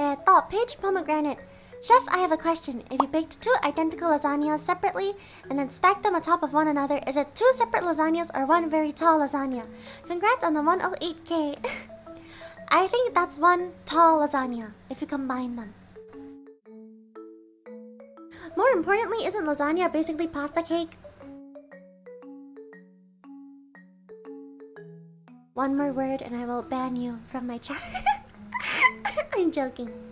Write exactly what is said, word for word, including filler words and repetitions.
えっと、Page Pomegranate. Chef, I have a question. If you baked two identical lasagnas separately and then stacked them on top of one another, is it two separate lasagnas or one very tall lasagna? Congrats on the one oh eight K. I think that's one tall lasagna if you combine them. More importantly, isn't lasagna basically pasta cake? One more word and I will ban you from my chat. I'm joking.